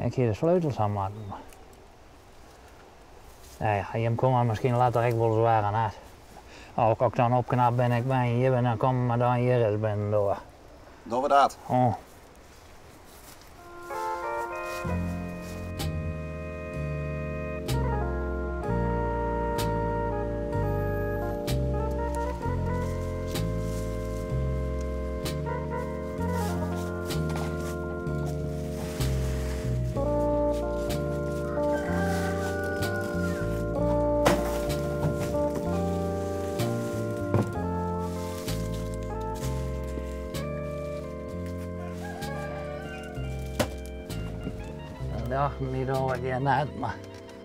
Ik hier de sleutels aan maken. Ja, je hem komen misschien later ik wel zwaar aan uit. Als ik dan opknap ben ik bij je en dan kom maar dan hier eens binnen door. Doen we dat? Oh. Ja, niet over die net, maar.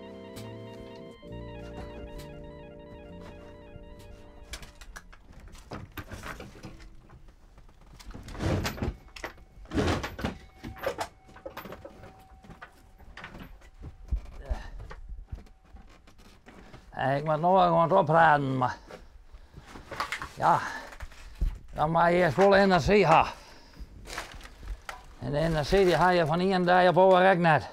Ik moet nog wel wat opraden, maar. Ja, dan moet je eerst wel energie hebben. En de energie die ga je van één dag op overrek net.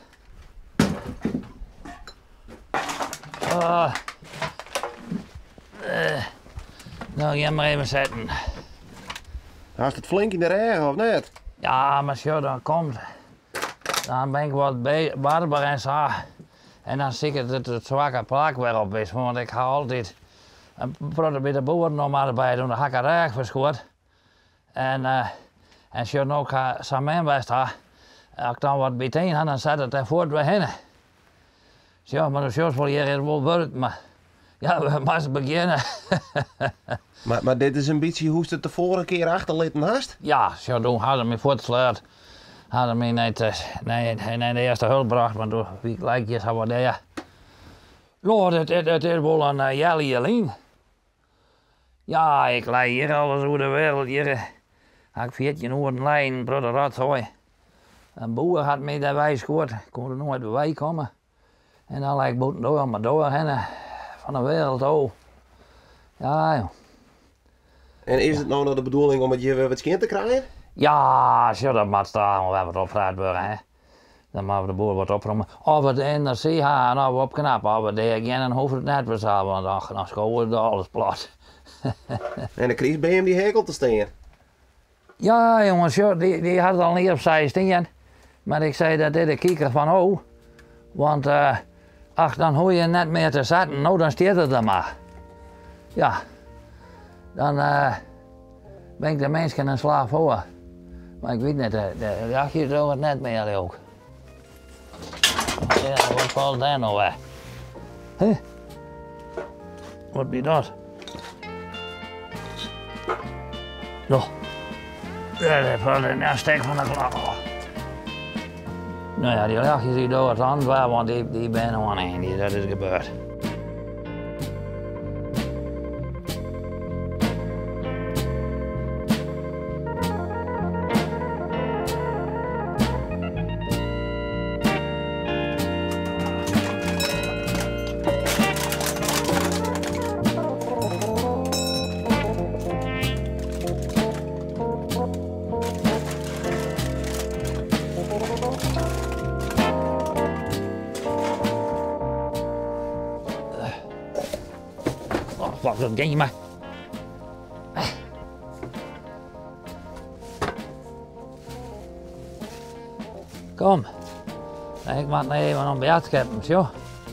Nou, ga maar even zetten. Haast het flink in de regen of net? Ja, maar zo dan komt. Dan ben ik wat warmer en zo. En dan zie ik dat het zwakke plak weer op is. Want ik ga altijd een product bij de boeren nog maar bij doen. Dan ga ik er erg verschoot. En als je ook samen best had, als ik dan wat bijeen had, dan zet het er voort weer heen. Ja, maar dat is wel hier wel werkt, maar ja, we moeten beginnen. maar dit is een beetje hoe het de vorige keer achterlitten hast? Ja, zo doen hadden me voortgesleurd. Hadden me niet de eerste hulp gebracht, maar door wie gelijkjes hadden we daar. Nou, het is wel een jelly alleen. Ja, ik lei hier alles over de wereld. Hier heb ik 14 uur een lijn, broeder Rotzooi. Een boer had mij daarbij gescoord. Ik kon er nooit bij komen. En dan lijkt ik door, maar doorheen van de wereld al. Ja, joh. En is het nou nog de bedoeling om het hier weer wat kind te krijgen? Ja, zo dat moet staan, we hebben het opgevraagd worden, hè. Dan moeten we de boer wat oprommen. Of we de energie hebben, of we opknappen, of we de again en hoeven het net weer zo, want dan schoon we alles plat. En de Chris bij hem die hekel te staan? Ja, jongens, die had het al niet opzij staan. Maar ik zei dat dit de kieker van, oh. Want ach, dan hoor je net meer te zetten, nou dan staat het er maar. Ja, dan ben ik de mensen een slaaf voor. Maar ik weet niet, de jachtjes doen het net meer ook. Ja, wat valt daar nou weg? Huh? Wat is dat? Zo. Ja, dat valt in een stek van de klok. Nou ja, die jachtjes die doen het aan, want die ben gewoon één, dat is gebeurd. Wat dat ding maar. Kom. Ik moet nog even een bed hebben, zo.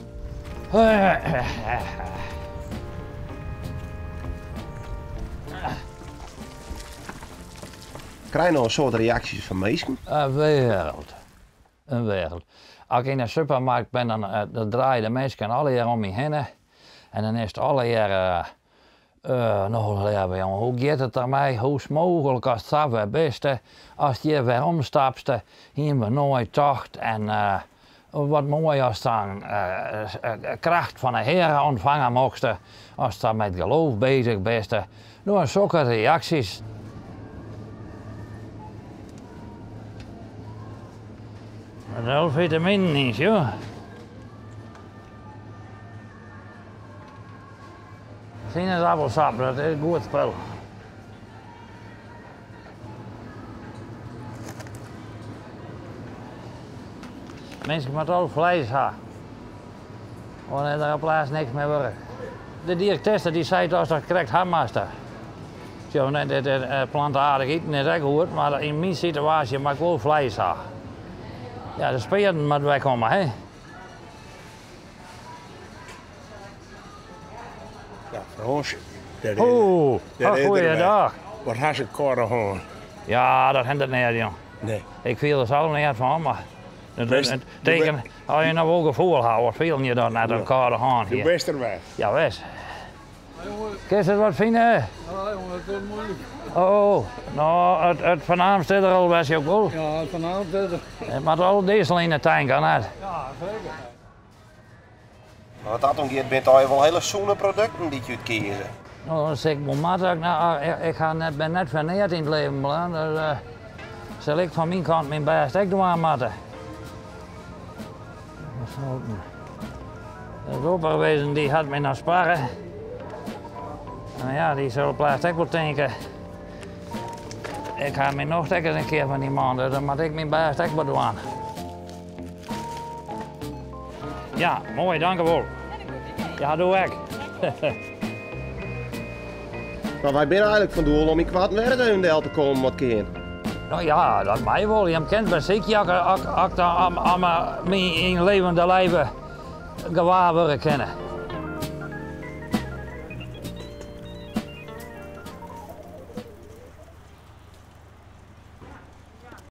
Krijg je nog een soort reacties van mensen? Een wereld. Een wereld. Als ik in de supermarkt ben, dan draaien de mensen alle hier om me heen. En dan is het alle jaar, nou jongen, hoe gaat het ermee? Hoe is het mogelijk als het zo beste? Als je weer omstapst, hier we nooit tocht. En wat mooi als dan kracht van de Heer ontvangen mocht. Als je met geloof bezig bent. Nou, zulke reacties. Dat is vitamine niet, joh. Sinaasappelsap, dat is een goed spel. Mensen met al vlees hebben. Want er op plaats niks meer worden. De directeur die zei dat dat correct hammaster. Zo, de plantaardig eten is echt goed, maar in mijn situatie mag ik wel vlees hebben. Ja, de spelen moet wegkomen, hè? Ja, voor ons. Oeh, goeiedag. Wat has een korre hoorn? Ja, dat hindert niet, jong. Nee. Ik viel er zelf niet van, maar Best- het teken, als je nou wel gevoel houdt, viel je dan naar elkaar gaan De hier. Westerweg. Ja, wees. Kun je het wat vinden? Ja, jongen, dat is moeilijk. Oh, nou, het vanavond zit er al best ook wel. Ja, vanavond is het. Het moet al diesel in de tank, kan het? Ja, zeker. Wat dat omgeeft, bent al wel hele zoene producten die je kiezen. Nou, dan zeg ik mijn maat ook, nou, ik ben net verneerd in het leven beland, dus zal ik van mijn kant mijn best ook doen aan matten. De operwezen die had mij naar sparren. Nou ja, die zullen plastic wel denken. Ik ga me nog steeds een keer van die man, dus dan moet ik mijn best ook wel doen. Ja, mooi, dankjewel. Ja, doe ik. Maar wij zijn eigenlijk van doel om in kwaad werk in de te komen wat keer. Nou ja, dat mij wel. Je kent bij ziekje als ik me in levende leven gewaar worden kennen.